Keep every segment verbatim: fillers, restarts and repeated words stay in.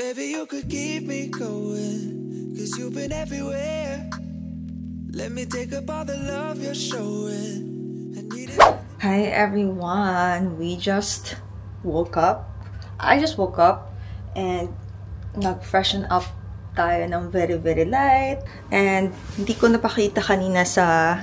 Baby, you could keep me going, cause you've been everywhere. Let me take up all the love you're showing. I need it. Hi everyone, we just woke up. I just woke up and nag-freshen up tayo ng very very light. And hindi ko napakita kanina sa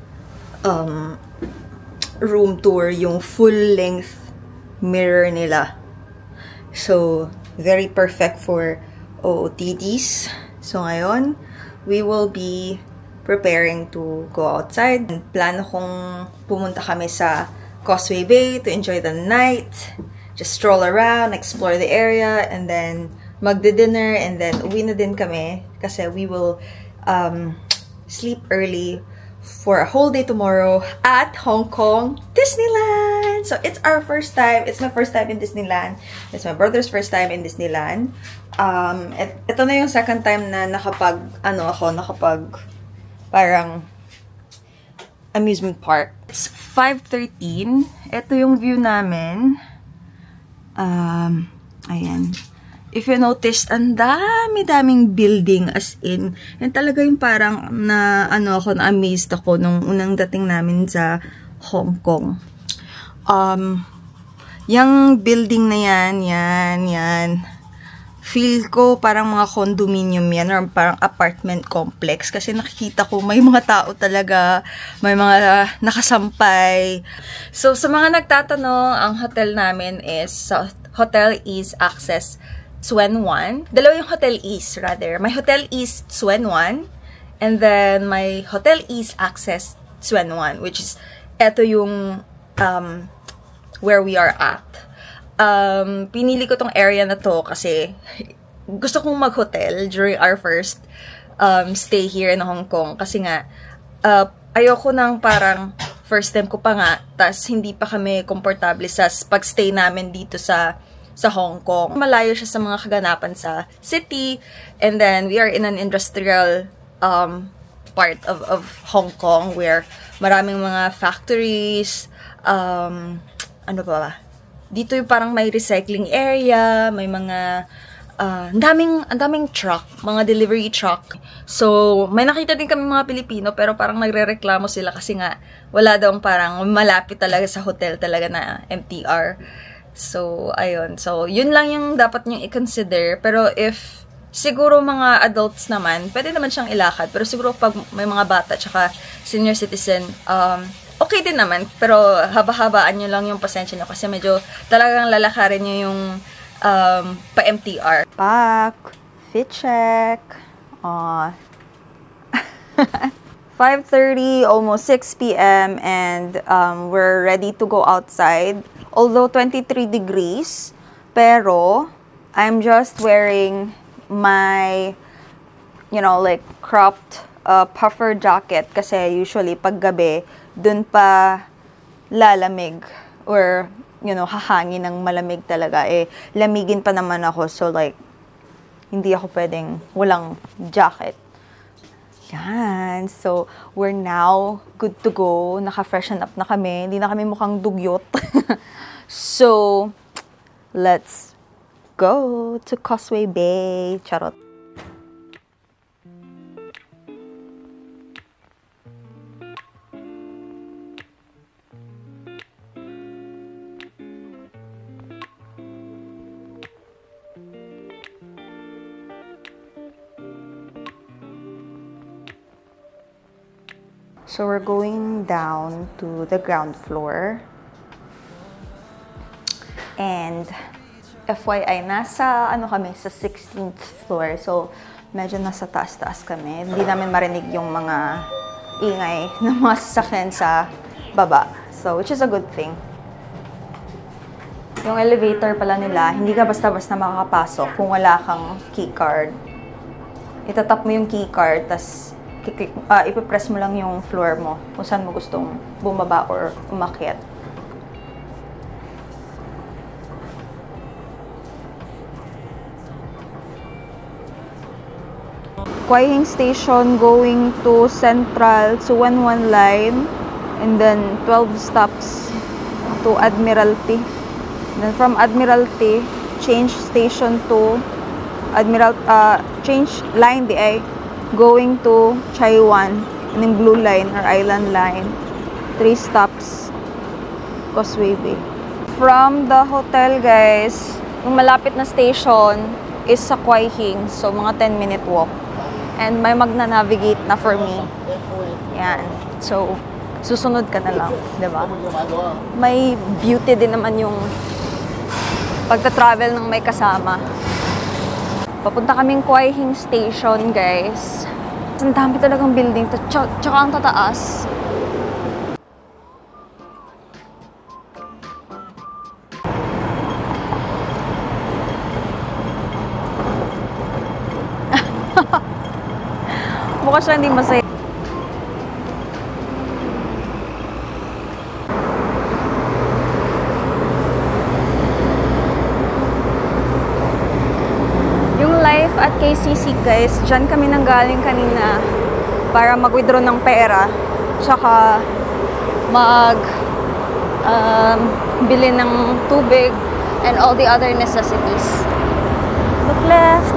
um, room tour yung full length mirror nila. So, very perfect for O O T Ds. So, ngayon, we will be preparing to go outside. Plano kong pumunta kami sa Causeway Bay to enjoy the night. Just stroll around, explore the area, and then magde-dinner, and then uwi na din kami kasi we will um, sleep early for a whole day tomorrow at Hong Kong Disneyland. So it's our first time. It's my first time in Disneyland. It's my brother's first time in Disneyland. Um, et, ito na yung second time na nakapag, ano ako, nakapag parang amusement park. It's five thirteen. Ito yung view namin. Um, ayan. If you noticed, ang dami-daming building, as in, yan talaga yung parang na, ano ako, na-amazed ako nung unang dating namin sa Hong Kong. Um, yung building na yan, yan, yan, feel ko parang mga condominium yan, or parang apartment complex, kasi nakikita ko may mga tao talaga, may mga nakasampay. So, sa mga nagtatanong, ang hotel namin is, sa Hotel East Access Tsuen Wan. Dalawa yung Hotel East, rather. My Hotel East Tsuen Wan, and then my Hotel East Access Tsuen Wan, which is, eto yung um, where we are at. Um, pinili ko tong area na to kasi gusto kong mag-hotel during our first um, stay here in Hong Kong. Kasi nga, uh, ayoko nang parang first time ko pa nga, tas hindi pa kami komportable sa pag-stay namin dito sa sa Hong Kong. Malayo siya sa mga kaganapan sa city, and then we are in an industrial um, part of, of Hong Kong where maraming mga factories, um, ano ba ba? Dito yung parang may recycling area, may mga uh, ang daming, ang daming truck, mga delivery truck. So, may nakita din kami mga Pilipino, pero parang nagre-reklamo sila kasi nga wala daw parang malapit talaga sa hotel talaga na M T R. So, ayun. So, yun lang yung dapat nyo i-consider. Pero if siguro mga adults naman, pwede naman siyang ilakad. Pero siguro pag may mga bata tsaka senior citizen, um, okay din naman. Pero haba-habaan nyo lang yung pasensya nyo kasi medyo talagang lalakarin nyo yung um, pa-M T R. Back. Fit check. Aww. five thirty, almost six P M and um, we're ready to go outside. Although twenty-three degrees, pero I'm just wearing my, you know, like cropped uh, puffer jacket kasi usually pag gabi, dun pa lalamig or, you know, hahangin ng malamig talaga. Eh, lamigin pa naman ako, so like, hindi ako pwedeng walang jacket. Yan. So, we're now good to go. Naka-freshen up na kami. Hindi na kami mukhang dugyot. So, let's go to Causeway Bay. Charot. So, we're going down to the ground floor. And, F Y I, nasa, ano kami, sa sixteenth floor. So, medyo nasa taas-taas kami. Hindi namin marinig yung mga ingay ng mga sasakyan sa baba. So, which is a good thing. Yung elevator pala nila, hindi ka basta-basta makakapasok kung wala kang keycard. Itatap mo yung keycard, tas uh, ipipress mo lang yung floor mo kung saan mo gustong bumaba or umakyat. Kwai Hing Station going to Central Tsuen Wan line, and then twelve stops to Admiralty. Then from Admiralty, change station to Admiral, uh, change line di ay going to Chaiwan, yung blue line or island line. Three stops, Causeway Bay. From the hotel, guys, yung malapit na station is sa Quai Hing, so mga ten minute walk. And may magna-navigate na for me. Yan. So, susunod ka na lang, di ba? May beauty din naman yung pagta-travel ng may kasama. Papunta kaming Quai Hing Station, guys. Ang dami talagang building. Tsaka ang tataas. Mukha siya hindi masaya. Yung life at K C C, guys, dyan kami nanggaling kanina para mag-withdraw ng pera tsaka mag um, bili ng tubig and all the other necessities. Look left.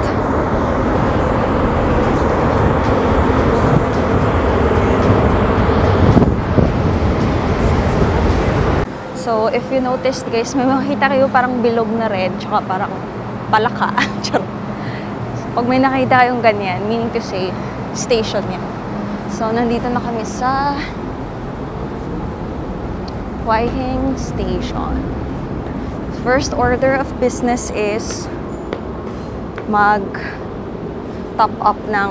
So, if you noticed, guys, may makikita kayo parang bilog na red tsaka parang palaka. Pag may nakita kayong ganyan, meaning to say, station yan. So, nandito na kami sa Quai Hing Station. First order of business is mag top up ng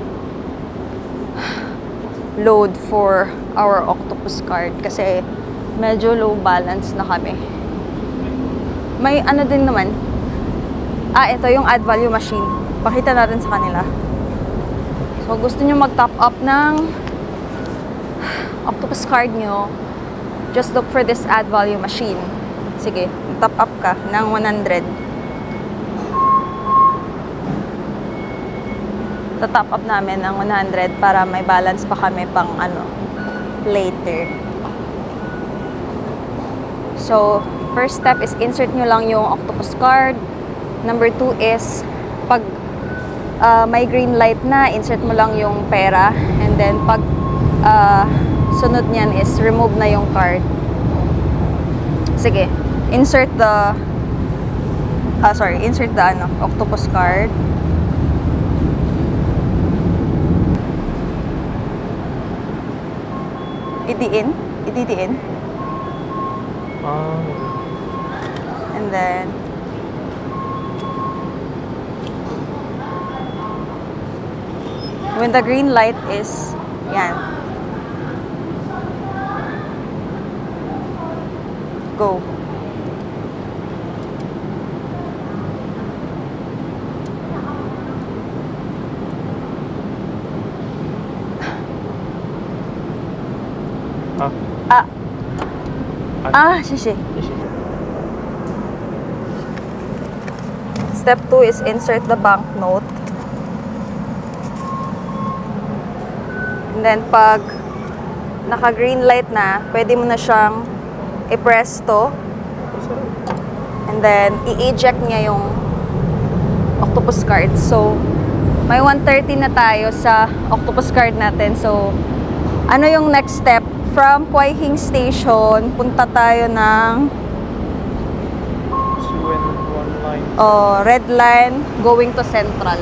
load for our Octopus card kasi medyo low balance na kami. May ano din naman. Ah, ito yung add value machine. Pakita natin sa kanila. So, gusto nyo mag-top up ng Octopus card nyo, just look for this add value machine. Sige, top up ka ng one hundred. Ta-top up namin ng one hundred para may balance pa kami pang ano, later. So, first step is insert nyo lang yung Octopus card. Number two is, pag uh, may green light na, insert mo lang yung pera. And then, pag uh, sunod niyan is, remove na yung card. Sige, insert the, uh, sorry, insert the ano, Octopus card. Idiin? Ididiin? Um, And then, when the green light is, yan. Go. ah, Ah. Ah, shishi. Step two is insert the banknote. And then, pag naka-green light na, pwede mo na siyang i-press to. And then, i-eject niya yung Octopus card. So, may one thirty na tayo sa Octopus card natin. So, ano yung next step? From Quai Hing Station, punta tayo ng one line. oh, red line going to Central.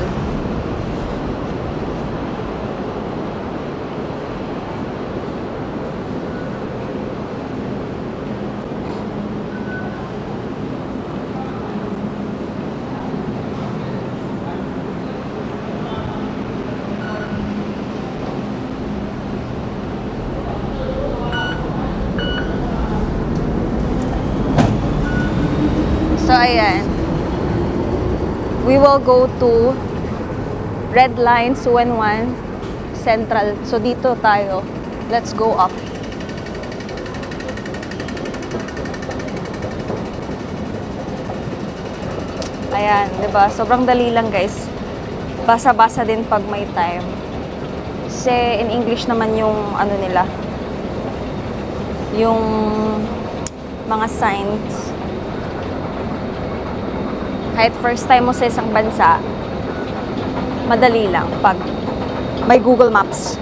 So, ayan. We will go to Red Line, Suwen one, Central. So, dito tayo. Let's go up. Ayan, diba? Sobrang dali lang, guys. Basa-basa din pag may time. Kasi in English naman yung ano nila. Yung mga signs. Kahit first time mo sa isang bansa, madali lang pag may Google Maps.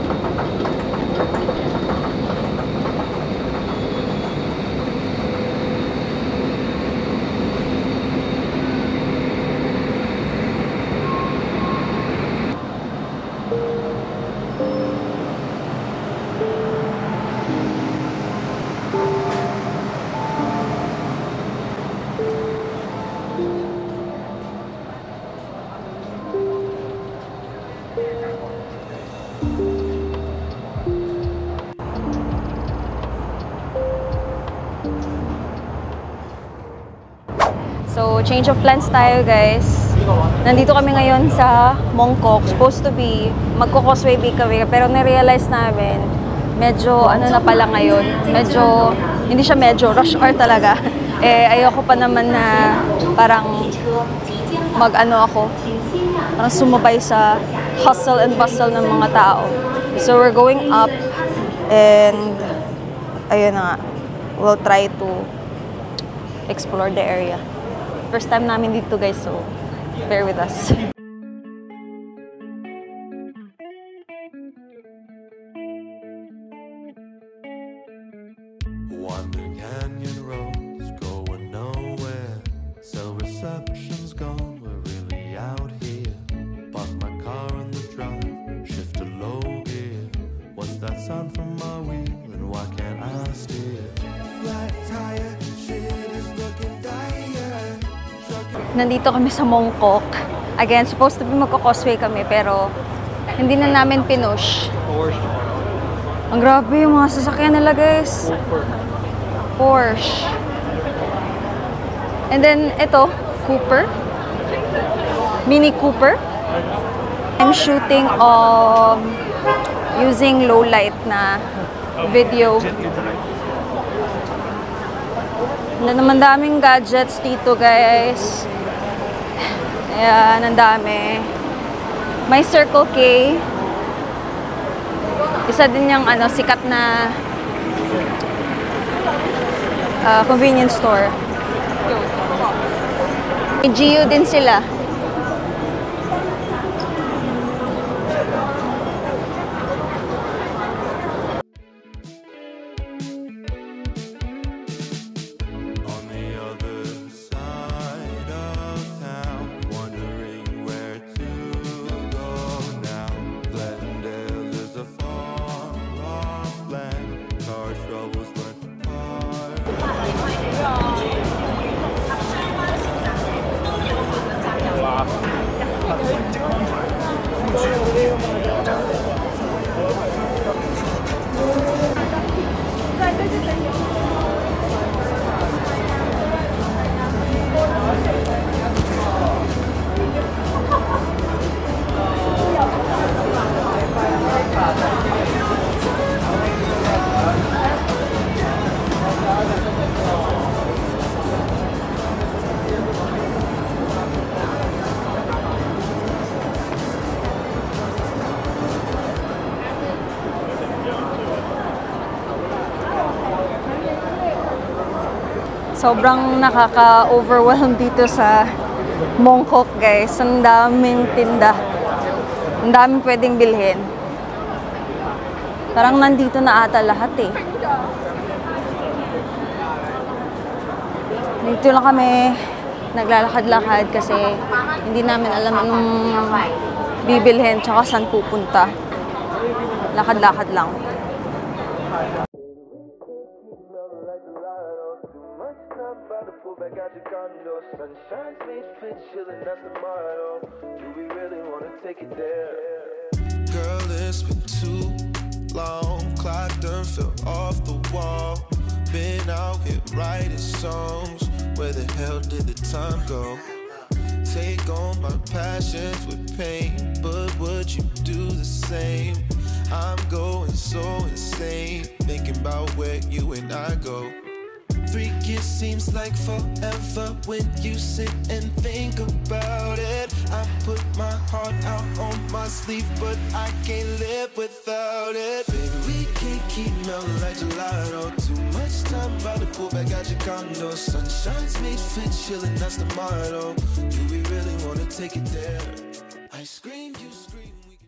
So, change of plans tayo, guys. Nandito kami ngayon sa Mongkok. Supposed to be, magko-Causeway Bay kami. Pero na-realize namin, medyo, ano na pala ngayon, medyo, hindi siya medyo, rush hour talaga. Eh, ayoko pa naman na parang mag-ano ako, parang sumabay sa hustle and bustle ng mga tao. So, we're going up and, ayun na nga, we'll try to explore the area. First time namin dito, guys, so bear with us. Wandering Canyon roads, going nowhere. Cell reception's gone, we're really out here. Park my car on the drive, shift to low gear. What's that sound from my wheel, and why can't I steer? Flat tire, shit is looking dire. Nandito kami sa Mongkok. Again, supposed to be magko-Causeway kami, pero hindi na namin pinush. Ang grabe yung mga sasakyan nila, guys. Porsche. And then, ito, Cooper. Mini Cooper. I'm shooting um, using low light na video. Na naman daming gadgets dito, guys. Ayan, ang dami. May Circle K. Isa din yung ano, sikat na uh, convenience store. May G U din sila. Sobrang nakaka-overwhelm dito sa Mongkok, guys. Ang daming tinda. Ang daming pwedeng bilhin. Parang nandito na ata lahat eh. Dito lang kami naglalakad-lakad kasi hindi namin alam anong bibilhin tsaka saan pupunta. Lakad-lakad lang. Girl, it's been too long. Clock done fell off the wall. Been out here writing songs. Where the hell did the time go? Take on my passions with pain, but would you do the same? I'm going so insane, thinking about where you and I go. Three years seems like forever when you sit and think about it. I put my heart out on my sleeve, but I can't live without it. Baby, we can't keep melting like gelato. Too much time about to pull back out your condo. Sunshine's made fit, chillin', that's the motto. Do we really wanna take it there? I I scream, you scream.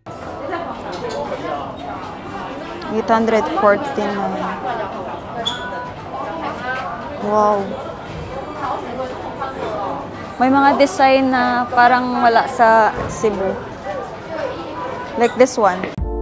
eight hundred forty-nine. Wow. May mga design na parang wala sa Cebu. Like this one.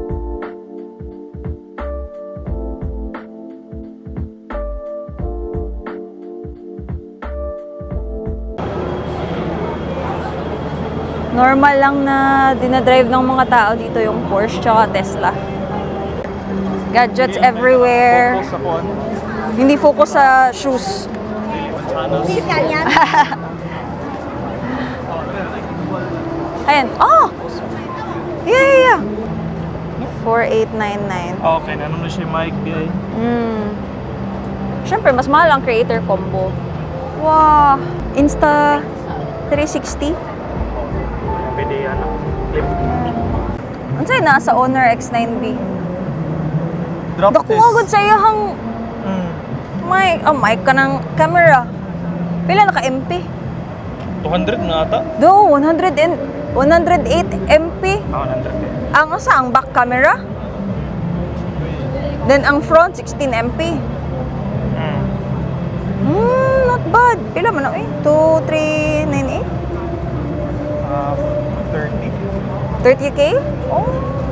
Normal lang na dinadrive ng mga tao dito yung Porsche tsaka Tesla. Gadgets everywhere. Focus ako, ano? Hindi focus sa shoes. Ayan. Oh! Yeah, yeah, yeah. four eight nine nine. Okay, nanon na siya mic B I. Hmm. Siyempre, mas mahal ang creator combo. Wow! Insta three sixty. Pwede yan ang clip. Ano sa'yo na sa Honor X nine B? Drop Dako agad sa iyahang Mm. mic. Oh, mic ka ng camera. Pila naka-M P? two hundred na ata? Do, one hundred and one hundred eight M P. Ah, one hundred eh. Ang asa, ang back camera. Then ang front, sixteen M P. Mm. Hmm, not bad. Pila man eh? two three nine eight? Ah, thirty. thirty K? Oh.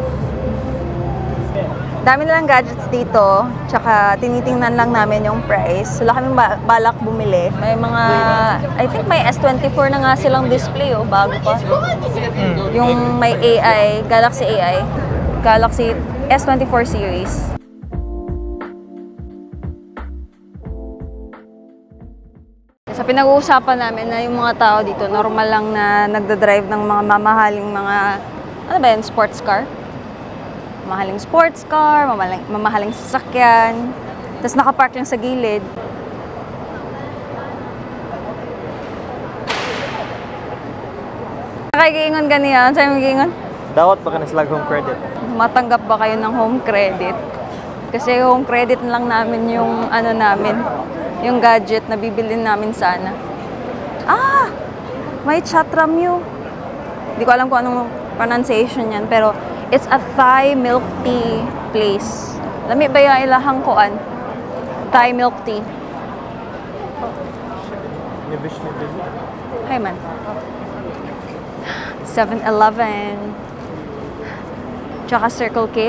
Dami na lang gadgets dito. Tsaka tinitingnan lang namin yung price. Wala kaming ba balak bumili. May mga, I think may S twenty-four na nga silang display oh, bago pa. Mm. Yung may A I, Galaxy A I. Galaxy S twenty-four series. Sa pinag-uusapan namin na yung mga tao dito, normal lang na nagdadrive ng mga mamahaling mga, ano ba yan, sports car? Mamahaling sports car, mamahaling, mamahaling sasakyan. Tapos nakapark lang sa gilid. Nakakiingon ganiyan? Sa'yo magiingon? Dawat ba ka na slag home credit? Matanggap ba kayo ng home credit? Kasi home credit lang namin yung ano namin, yung gadget na bibilin namin sana. Ah! May Chatramyu. Hindi ko alam kung anong pronunciation yan, pero it's a Thai milk tea place. Lami ba yung ilahang koan? Thai milk tea. Nibish, nibish. Hi man. seven eleven. Tsaka Circle K.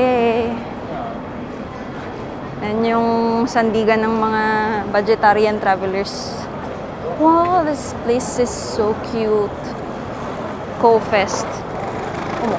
Yan yung sandigan ng mga vegetarian travelers. Wow, this place is so cute. Co-Fest. Oh.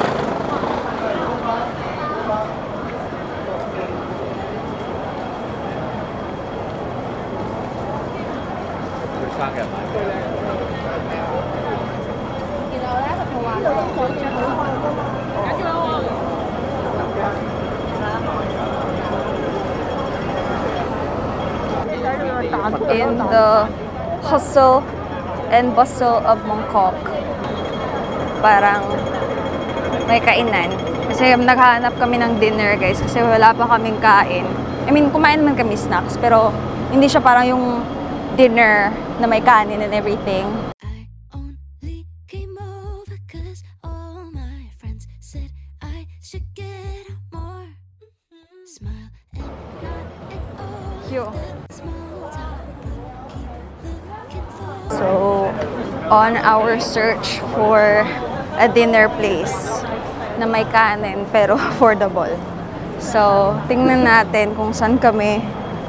In the hustle and bustle of Mongkok, parang may kainan. Kasi naghahanap kami ng dinner, guys, kasi wala pa kaming kain. I mean, kumain naman kami snacks, pero hindi siya parang yung dinner na may kanin and everything. I only came over 'cause all my friends said I should get out more. Smile and not at all. Yo. Small talk, but keep looking for. So, on our search for a dinner place na may kanin pero affordable. So, tingnan natin kung saan kami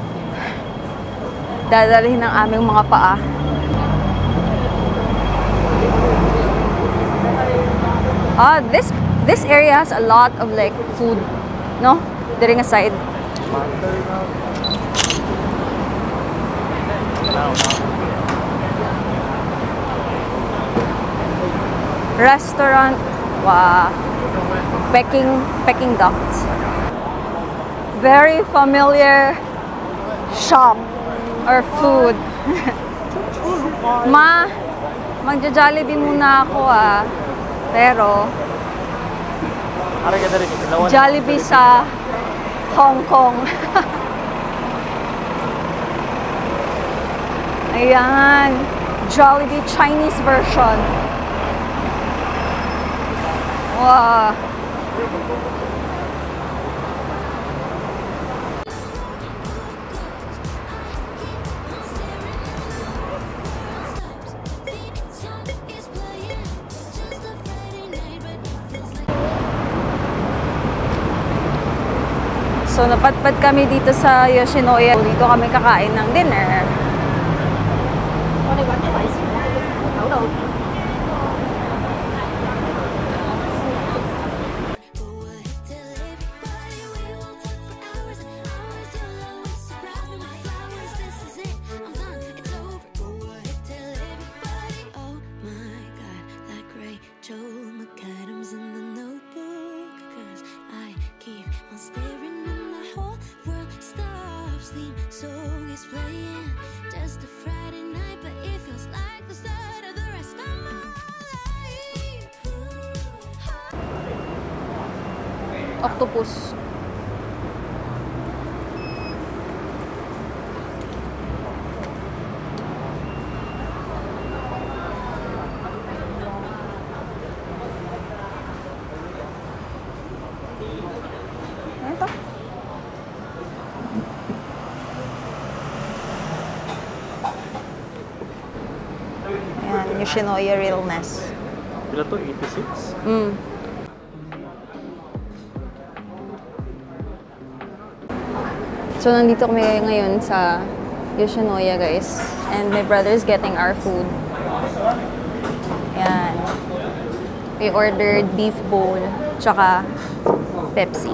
dadalhin ng aming mga paa. Ah, this this area has a lot of like food, no? During a side. Restaurant, wow. Peking Peking ducks. Very familiar shop or food. Ma, magja-Jollibee muna ako ah. Pero Jollibee sa Hong Kong. Ayan, Jollibee Chinese version. Wow. So, napadpad kami dito sa Yoshinoya. Dito kami kakain ng dinner. Octopus. Ito. Ayan, Yoshinoya Realness. Pila to? eighty-six? Mm. So, nandito kami ngayon sa Yoshinoya, guys. And my brother's getting our food. Ayan. We ordered beef bowl, tsaka Pepsi.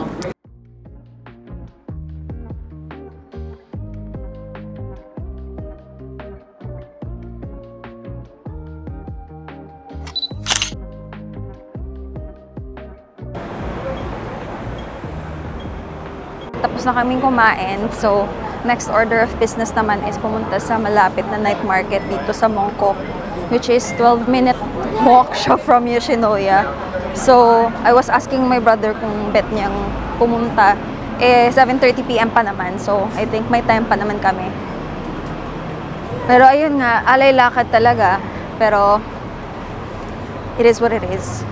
Tapos na kaming kumain. So, next order of business naman is pumunta sa malapit na night market dito sa Mongkok, which is twelve minute walk siya from Yoshinoya. So, I was asking my brother kung bet niyang pumunta. Eh, seven thirty p m pa naman. So, I think may time pa naman kami. Pero ayun nga, alay lakad talaga. Pero, it is what it is.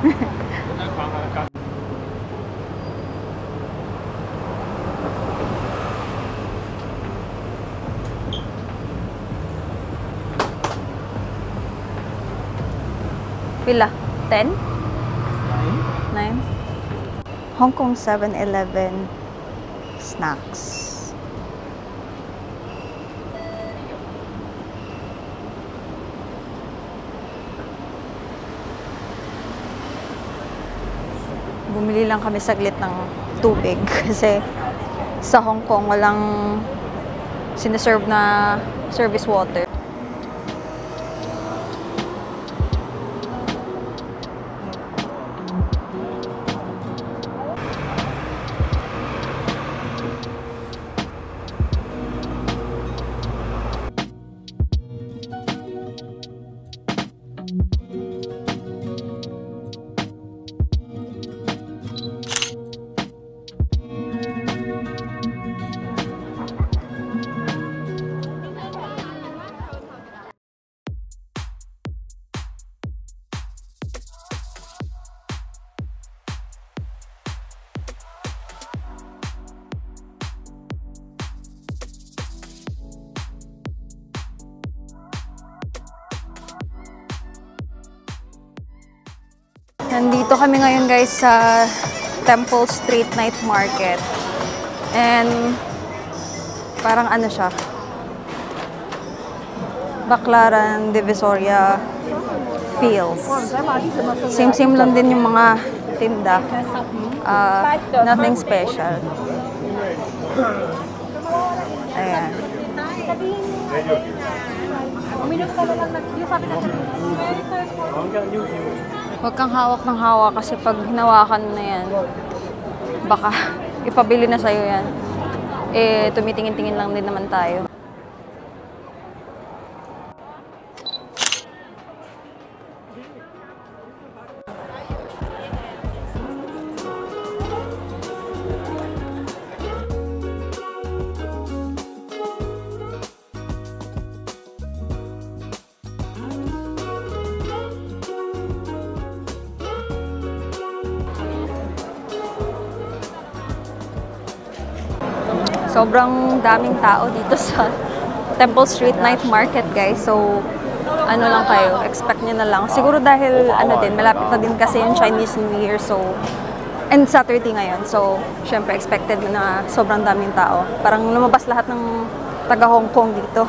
Pila? ten? nine? Hong Kong seven eleven snacks. Bumili lang kami saglit ng tubig kasi sa Hong Kong walang sinaserve na service water. Nandito kami ngayon guys sa Temple Street Night Market. And parang ano siya, Baclaran, Divisoria feels. Same-same lang din yung mga tinda. Uh, nothing special. Ayan. Huwag kang hawak ng hawak kasi pag hinawakan na yan, baka ipabili na sa'yo yan. Eh, tumitingin-tingin lang din naman tayo. Sobrang daming tao dito sa Temple Street Night Market, guys. So, ano lang kayo, expect nyo na lang. Siguro dahil, ano din, malapit na din kasi yung Chinese New Year, so, and Saturday ngayon. So, syempre, expected na sobrang daming tao. Parang lumabas lahat ng taga Hong Kong dito.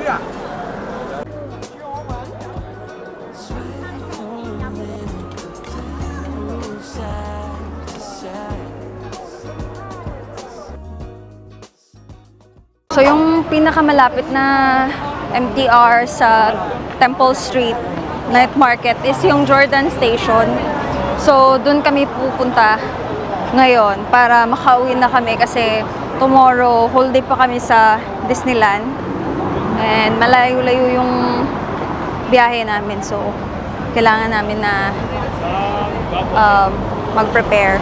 So, yung pinakamalapit na M T R sa Temple Street Night Market is yung Jordan Station. So, dun kami pupunta ngayon para makauwi na kami kasi tomorrow, whole day pa kami sa Disneyland. And malayo-layo yung biyahe namin. So, kailangan namin na um, mag-prepare.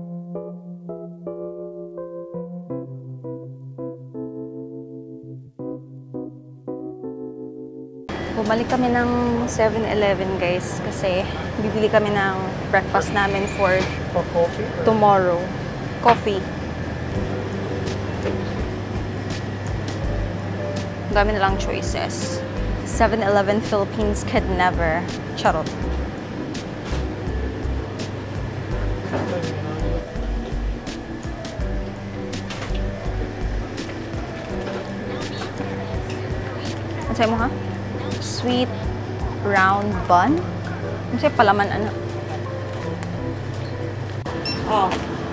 Bumalik kami ng seven eleven, guys, kasi bibili kami ng breakfast namin for tomorrow. Coffee. Dami na lang choices. seven eleven Philippines could never. Charot. Ano sa'yo mo, ha? Sweet round bun. Ano sa'yo palaman, ano? Oh.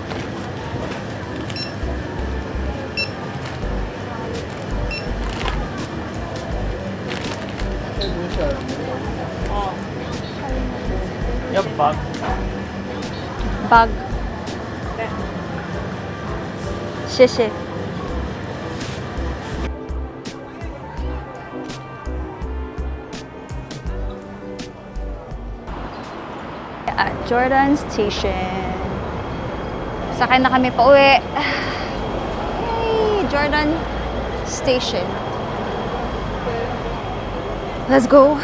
Yup, bag. Bag. Shishi. At Jordan Station. Sakay na kami pa uwi. Yay! Jordan Station. Let's go!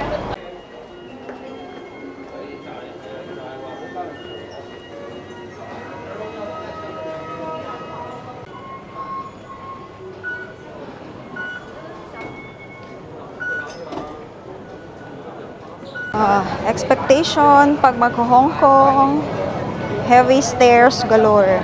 Uh, expectation pag mag-Hong Kong, heavy stairs galore.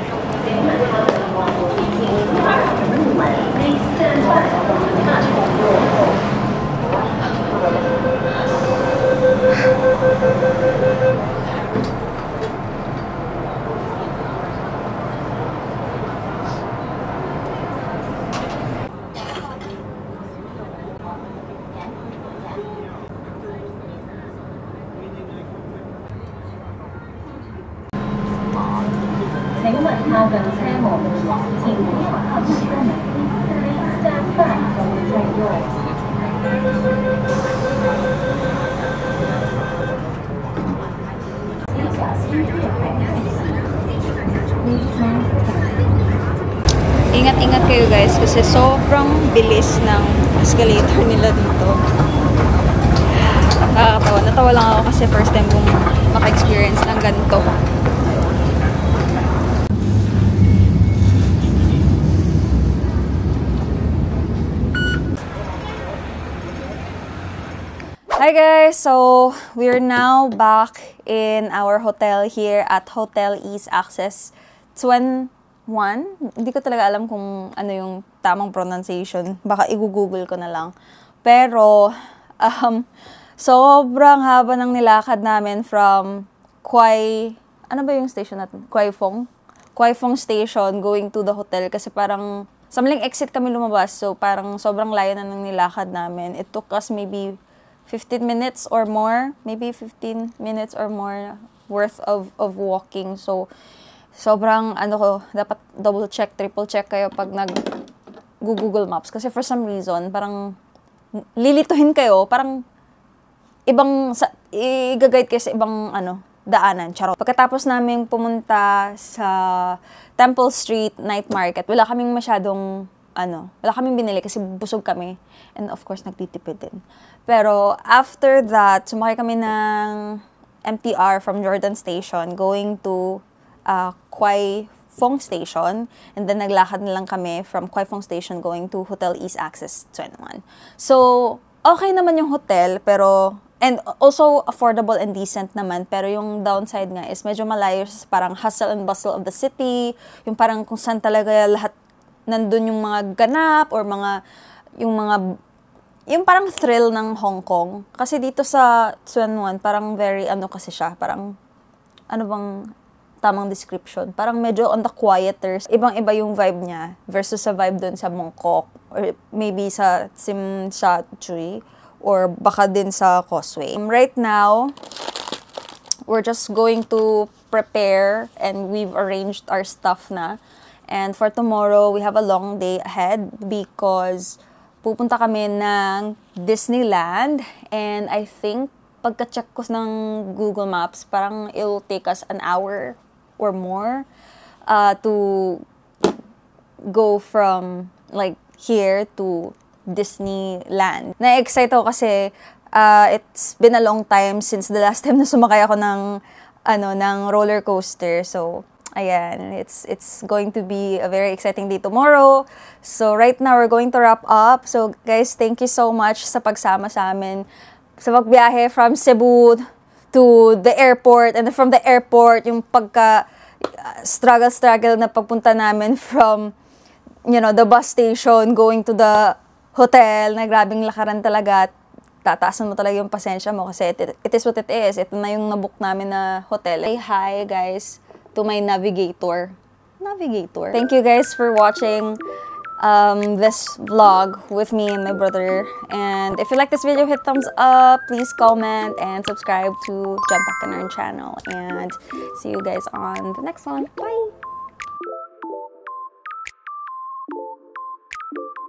Ingat-ingat kayo, guys, kasi sobrang bilis ng escalator nila dito. Nakakatawa. Natawa lang ako kasi first time kong maka-experience ng ganito. Hi guys! So, we're now back in our hotel here at Hotel East Access twenty-one. Hindi ko talaga alam kung ano yung tamang pronunciation. Baka i-google ko na lang. Pero, um, sobrang haba ng nilakad namin from Kwai... Ano ba yung station natin? Kwai Fong? Kwai Fong Station going to the hotel kasi parang sa maling exit kami lumabas. So, parang sobrang layo na ng nilakad namin. It took us maybe fifteen minutes or more, maybe fifteen minutes or more worth of of walking. So, sobrang, ano ko, dapat double check, triple check kayo pag nag-Google Maps. Kasi for some reason, parang lilituhin kayo, parang ibang, i-guide kayo sa ibang, ano, daanan. Charot. Pagkatapos namin pumunta sa Temple Street Night Market, wala kaming masyadong, ano, wala kaming binili kasi busog kami. And of course, nagtitipid din. Pero after that, sumakay kami ng M T R from Jordan Station going to uh, Kwai Fong Station. And then naglakad na lang kami from Kwai Fong Station going to Hotel East Access twenty-one. So, okay naman yung hotel, pero, and also affordable and decent naman, pero yung downside nga is medyo malayo sa parang hustle and bustle of the city, yung parang kung saan talaga lahat nandun yung mga ganap or mga, yung mga, yung parang thrill ng Hong Kong. Kasi dito sa Tsuen Wan, parang very, ano kasi siya, parang, ano bang tamang description? Parang medyo on the quieter. Ibang-iba yung vibe niya versus sa vibe dun sa Mongkok or maybe sa Tsim Sha Tsui or baka din sa Causeway. Right now, we're just going to prepare and we've arranged our stuff na. And for tomorrow, we have a long day ahead because pupunta kami ng Disneyland and I think pagka-check ko ng Google Maps, parang it'll take us an hour or more uh, to go from like here to Disneyland. Na-excite ako kasi uh, it's been a long time since the last time na sumakay ako ng ano ng roller coaster. So, ayan, it's it's going to be a very exciting day tomorrow. So, right now we're going to wrap up. So, guys, thank you so much sa pagsama sa amin sa pagbiyahe from Cebu to the airport, and then from the airport yung pagka uh, struggle struggle na pagpunta namin from you know the bus station going to the hotel, na grabing lakaran talaga. Tataasan mo talaga yung pasensya mo kasi it, it is what it is. Ito na yung nabook namin na hotel. Say hi guys to my navigator. Navigator. Thank you guys for watching um, this vlog with me and my brother. And if you like this video, hit thumbs up, please comment and subscribe to Jump Back in our channel. And see you guys on the next one. Bye!